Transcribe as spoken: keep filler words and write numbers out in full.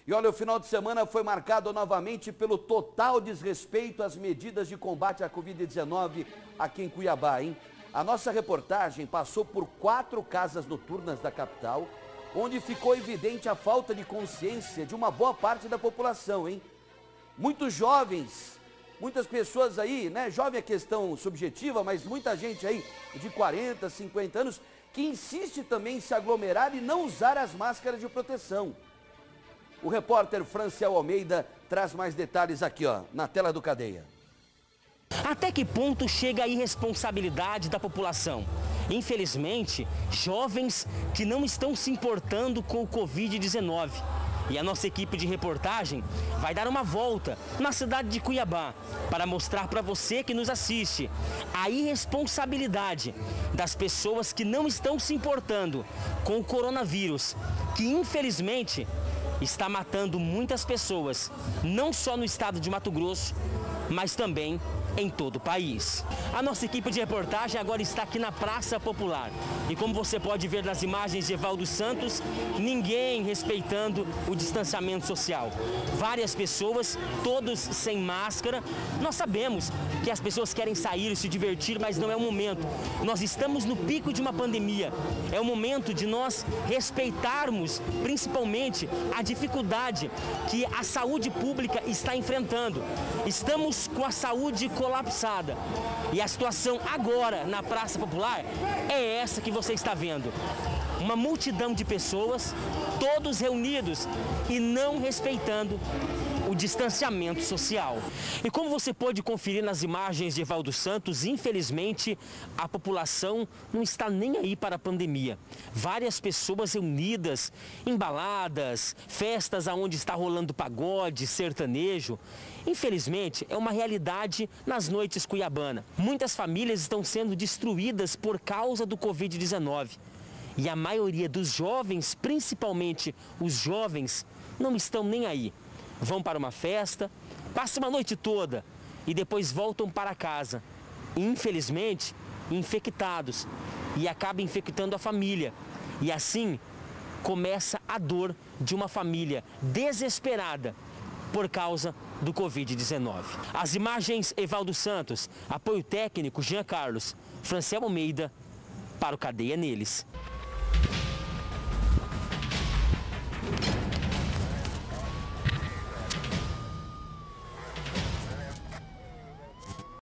E olha, o final de semana foi marcado novamente pelo total desrespeito às medidas de combate à Covid dezenove aqui em Cuiabá, hein? A nossa reportagem passou por quatro casas noturnas da capital, onde ficou evidente a falta de consciência de uma boa parte da população, hein? Muitos jovens, muitas pessoas aí, né? Jovem é questão subjetiva, mas muita gente aí de quarenta, cinquenta anos que insiste também em se aglomerar e não usar as máscaras de proteção. O repórter Franciel Almeida traz mais detalhes aqui, ó, na tela do Cadeia. Até que ponto chega a irresponsabilidade da população? Infelizmente, jovens que não estão se importando com o Covid dezenove. E a nossa equipe de reportagem vai dar uma volta na cidade de Cuiabá para mostrar para você que nos assiste a irresponsabilidade das pessoas que não estão se importando com o coronavírus, que infelizmente está matando muitas pessoas, não só no estado de Mato Grosso, mas também em todo o país. A nossa equipe de reportagem agora está aqui na Praça Popular. E como você pode ver nas imagens de Evaldo Santos, ninguém respeitando o distanciamento social. Várias pessoas, todos sem máscara. Nós sabemos que as pessoas querem sair, se divertir, mas não é o momento. Nós estamos no pico de uma pandemia. É o momento de nós respeitarmos, principalmente, a dificuldade que a saúde pública está enfrentando. Estamos com a saúde colapsada. E a situação agora na Praça Popular é essa que você está vendo. Uma multidão de pessoas, todos reunidos e não respeitando o distanciamento social. E como você pode conferir nas imagens de Evaldo Santos, infelizmente a população não está nem aí para a pandemia. Várias pessoas reunidas em baladas, festas onde está rolando pagode, sertanejo. Infelizmente, é uma realidade nas noites cuiabanas. Muitas famílias estão sendo destruídas por causa do Covid dezenove. E a maioria dos jovens, principalmente os jovens, não estão nem aí. Vão para uma festa, passam uma noite toda e depois voltam para casa. Infelizmente, infectados. E acabam infectando a família. E assim, começa a dor de uma família desesperada por causa do Covid dezenove. As imagens, Evaldo Santos, apoio técnico, Jean Carlos, Franciel Almeida, para o Cadeia Neles.